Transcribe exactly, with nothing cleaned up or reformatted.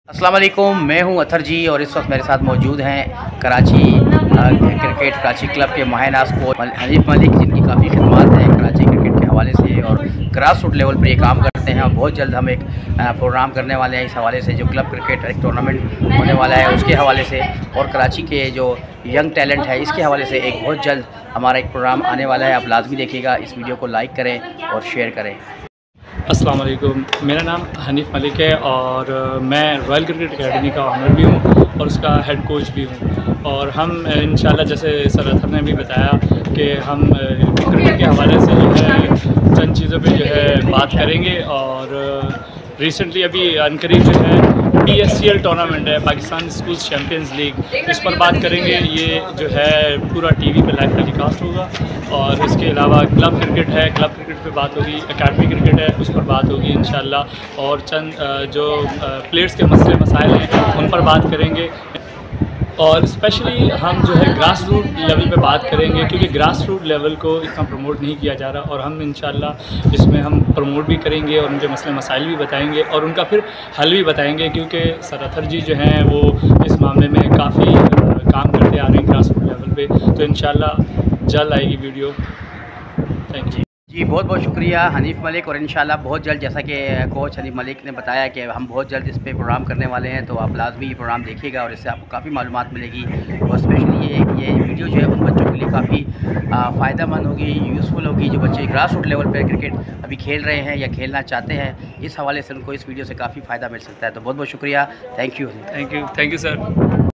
अस्सलाम वालेकुम, मैं हूं अथर जी और इस वक्त मेरे साथ मौजूद हैं कराची क्रिकेट कराची क्लब के माहिनाज कोच हनीफ मलिक, जिनकी काफ़ी खिदमत है कराची क्रिकेट के हवाले से और ग्रास रूट लेवल पर ये काम करते हैं। और बहुत जल्द हम एक प्रोग्राम करने वाले हैं इस हवाले से, जो क्लब क्रिकेट एक टूर्नामेंट होने वाला है उसके हवाले से, और कराची के जो यंग टैलेंट है इसके हवाले से एक बहुत जल्द हमारा एक प्रोग्राम आने वाला है। आप लाजमी देखिएगा, इस वीडियो को लाइक करें और शेयर करें। अस्सलाम वालेकुम, मेरा नाम हनीफ मलिक है और मैं रॉयल क्रिकेट एकेडमी का ऑनर भी हूँ और उसका हेड कोच भी हूँ। और हम इंशाल्लाह, जैसे सर अथर ने भी बताया कि हम क्रिकेट के हवाले से जो है चंद चीज़ों पे जो है बात करेंगे। और रिसेंटली अभी अनकरीब जो है P S C L tournament है, पाकिस्तान स्कूल चैम्पियंस लीग, इस पर बात करेंगे। ये जो है पूरा टीवी पे लाइव टेलीकास्ट होगा। और इसके अलावा क्लब क्रिकेट है, क्लब क्रिकेट पे बात होगी, एकेडमी क्रिकेट है उस पर बात होगी इंशाल्लाह। और चंद जो प्लेयर्स के मसले मसाइल हैं उन पर बात करेंगे। और स्पेशली हम जो है ग्रास रूट लेवल पे बात करेंगे, क्योंकि ग्रास रूट लेवल को इतना प्रमोट नहीं किया जा रहा। और हम इंशाल्लाह इसमें हम प्रमोट भी करेंगे और उनके मसले मसाइल भी बताएंगे और उनका फिर हल भी बताएंगे, क्योंकि सर अथर जी जो हैं वो इस मामले में काफ़ी काम करते आ रहे हैं ग्रास रूट लेवल पे। तो इंशाल्लाह जल्द आएगी वीडियो। थैंक यू जी, बहुत बहुत शुक्रिया हनीफ मलिक। और इंशाल्लाह बहुत जल्द, जैसा कि कोच हनीफ मलिक ने बताया कि हम बहुत जल्द इस पे प्रोग्राम करने वाले हैं, तो आप लाजमी ये प्रोग्राम देखिएगा और इससे आपको काफ़ी मालूमात मिलेगी। और स्पेशली ये ये वीडियो जो है उन बच्चों के लिए काफ़ी फ़ायदेमंद होगी, यूज़फुल होगी, जो बच्चे ग्रास रूट लेवल पर क्रिकेट अभी खेल रहे हैं या खेलना चाहते हैं। इस हवाले से उनको इस वीडियो से काफ़ी फ़ायदा मिल सकता है। तो बहुत बहुत शुक्रिया, thank you thank you thank you sir.